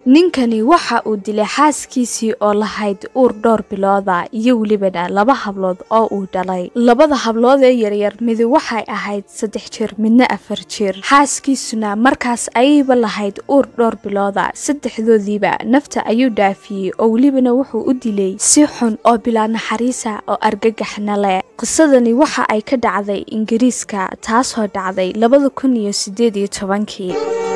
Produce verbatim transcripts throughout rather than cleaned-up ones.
ninkani waxa uu dilay xaaskiisii oo lahayd uur dhowr bilooda iyo weliba laba hablood oo uu dhalay labada hablood ee yaryar mid waxay ahayd saddex jir midna afar jir xaaskiisuna markaas ayayba lahayd uur dhowr bilooda saddexdoodiiba nafta ayuu dhaafiyay oo weliba wuxuu u dilay si xun oo bilaa naxariisa oo argagaxna leh qisadani waxa ay ka dhacday Ingiriiska taasoo dhacday labada kun iyo siddeed iyo tobankii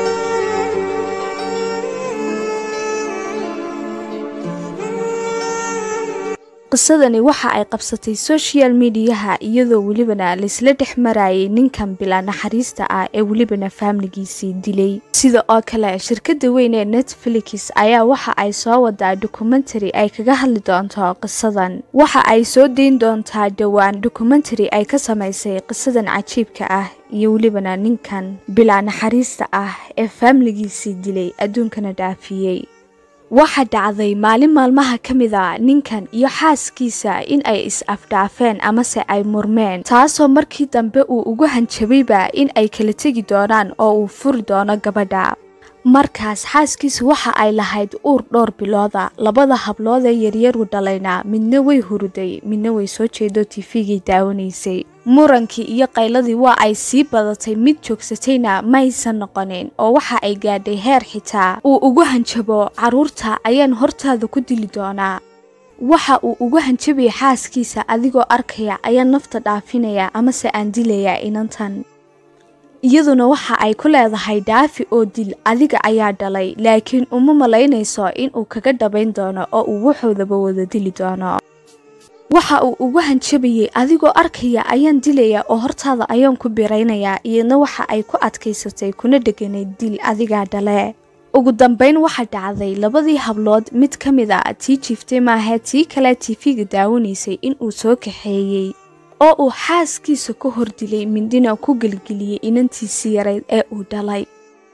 qisadani waxa ay qabsatay social media iyadoo weliba la isla dhexmarayay ninkan bilaa naxariista ah ee weliba family-giisii dilay sida oo kale shirkadda weyn ee Netflix ayaa waxa ay soo wadaa documentary ay kaga hadli doonto qisadan waxa ay soo deyn doontaa dhawaan documentary ay ka samaysay qisadan cajiibka ah iyo weliba ninkan bilaa naxariista ah ee family-giisii dilay adduunkana dhaafiyay waxa dhacday maalin maalmaha kamida ninkan iyo xaaskiisa in ay is afdaafeen ama se ay murmeen taasoo markii dambe uu ugu hanjabayba in ay kala tagi doonaan oo uu furi doono gabadha markaas xaaskiisa waxa ay lahayd uur dhowr bilooda labada hablood ee yaryar u dhalayna midna way huruday midna way soo jeedo T V-gii daawanaysay murankii iyo qayladii waa ay sii badatay mid joogsatayna ma aysan noqonin oo waxa ay gaadhay heer xitaa uu ugu hanjabo caruurta ayaan hortaada ku dili doonaa waxa uu ugu hanjabay xaaskiisa adigoo arkaya ayaan nafta dhaafinaya ama se aan dilaya inantan iyaduna waxa ay ku leedahay dhaafi oo dil adiga ayaa dhalay laakiin uma malaynayso in uu kaga dhabayn doono oo uu wuxuudaba wada dili doono waxa uu ugu hanjabayay adigoo arkaya ayaan dilaya oo hortaada ayaan ku biraynaya iyadna waxa ay ku adkaysatay kuna dhaganay dil adiga dhale ugu dambeyn waxa dhacday labadii hablood mid kamida tii jiiftay maaha tii kale T V-ga daawanaysay in uu soo kaxeeyay oo uu xaaskiisa ku hordilay mindina ku galgeliyay inantiisii yareed ee uu dhalay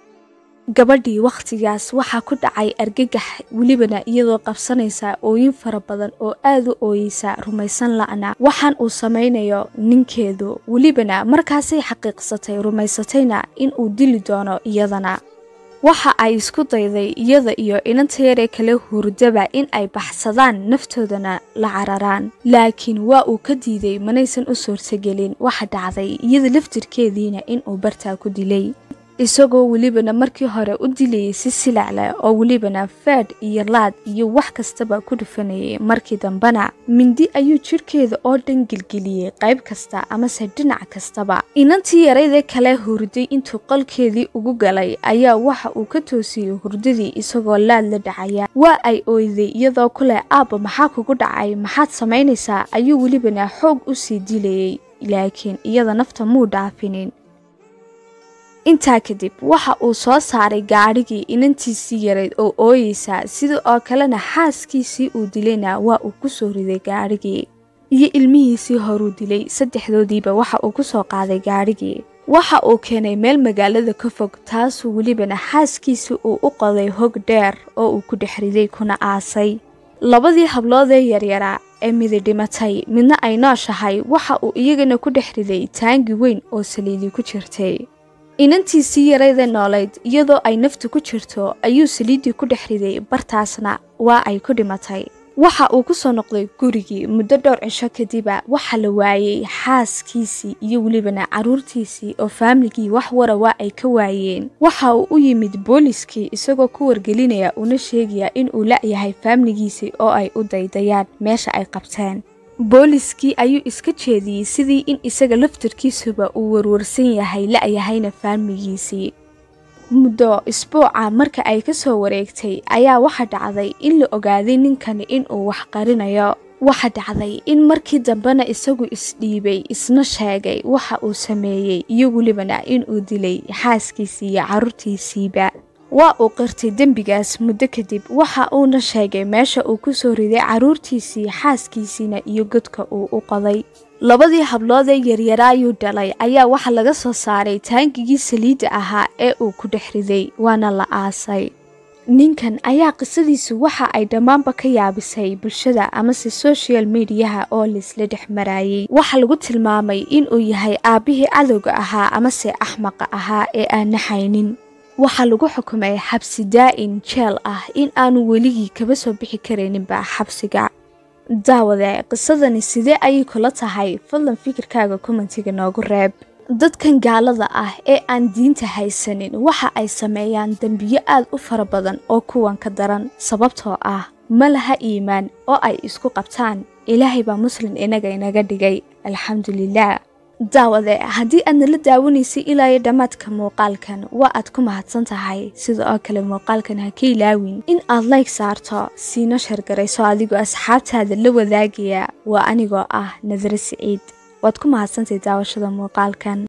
gabadhii waqtigaas waxa ku dhacay argagax welibana iyadoo qabsanaysa ooyin fara badan oo aad u ooyeysa rumaysan la'ana waxaan uu samaynayo ninkeedu welibana markaasay xaqiiqsatay rumaysatayna in uu dili doono iyadana waxa ay isku dayday iyada iyo inanta yar ee kale hurdaba in ay baxsadaan naftoodana la cararaan laakiin waa uu ka diiday manaysan u suurtagelin waxa dhacday iyada laftirkeediina in uu bartaa ku dilay isagoo welibana markii hore u dilayay si silac leh oo welibana faad iyo laad iyo wax kastaba ku dhufanayay markii dambana mindi ayuu jirkeeda oo dhan gilgiliyay qayb kasta ama se dhinac kastaba inantii yareed kale hurday intuu qolkeedii ugu galay ayaa waxa uu ka toosiyay hurdadii isagoo laad la dhacaya waa ay ooyday iyadoo kule aaba maxaa kugu dhacay maxaad samaynaysaa ayuu welibana xoog u sii dilayay laakiin iyada nafta muu dhaafinin intaa kadib waxa uu soo saaray gaadhigii inantiisii yareed oo ooyeysa sida oo kalena xaaskiisii uu dilayna waa uu ku soo riday gaadhigii iyo ilmihiisii horuu dilay saddexdoodiiba waxa uu ku soo qaaday gaadhigii waxa uu keenay meel magaalada ka fog taasoo welibana xaaskiisii uu u qoday hog dheer oo uu ku dhex riday kuna aasay labadii hablood ee yaryara ee mid dhimatay midna ay nooshahay waxa uu iyagana ku dhex riday taangi weyn oo saliidi ku jirtay inantiisii yareed noolayd iyadoo ay naftu ku jirto ayuu saliidii ku dhex riday bartaasna waa ay ku dhimatay waxa uu ku soo noqday gurigii muddo dhowr cisho kadiba waxa la waayay xaaskiisii iyo welibana caruurtiisii oo family-gii wax wara waa ay ka waayeen waxa uu u yimid booliskii isagoo ku wargelinaya una sheegaya in uu la yahay family-giisii oo ay u daydayaan meesha ay qabteen booliskii ayuu iska jeediyay sidii in isaga laftirkiisuba uu warwarsan yahay la yahayna family-giisii muddo isbuuca marka ay ka soo wareegtay ayaa waxa dhacday in la ogaaday ninkan in uu wax qarinayo waxa dhacday in markii dambena isagu isdhiibay isna sheegay waxa uu sameeyay iyo welibana in uu dilay xaaskiisii iyo caruurtiisiiba waa uu qirtay dembigaas muddo kadib waxa uuna sheegay meesha uu ku soo riday caruurtiisii xaaskiisiina iyo godka uu u qoday labadii hablood ee yaryaraayuu dhalay ayaa waxa laga soo saaray taangigii saliidda ahaa ee uu ku dhex riday waana la aasay ninkan ayaa qisadiisu waxa ay dhammaanba ka yaabisay bulshada ama se social media oo la isla dhex marayay waxa lagu tilmaamay in uu yahay aabihii cadowga ahaa ama se axmaqa ahaa ee aan naxaynin waxaa lagu xukumay xabsi daa'in jeel ah in aanu weligii kaba soo bixi karayninba xabsiga. daawade qisadani sidee ayay kula tahay? fadlan fikirkaaga commentiga noogu reeb. dadkan gaalada ah ee aan diinta haysanin waxa ay sameeyaan dambiyo aad u fara badan oo kuwan ka daran, sababtoo ah ma laha iimaan oo ay isku qabtaan. ilaahay baa muslim inaga inaga dhigay, alxamdulilah. daawade haddii aad nala daawanaysay ilaa iyo dhammaadka muuqaalkan waa aad ku mahadsan tahay. sida oo kale muuqaalkan ha ka ilaawin in aad like saarto, siina shargarayso adigoo asxaabtaada la wadaagaya. waa anigoo ah Nadra Saciid. waad ku mahadsantahay daawashada muuqaalkan.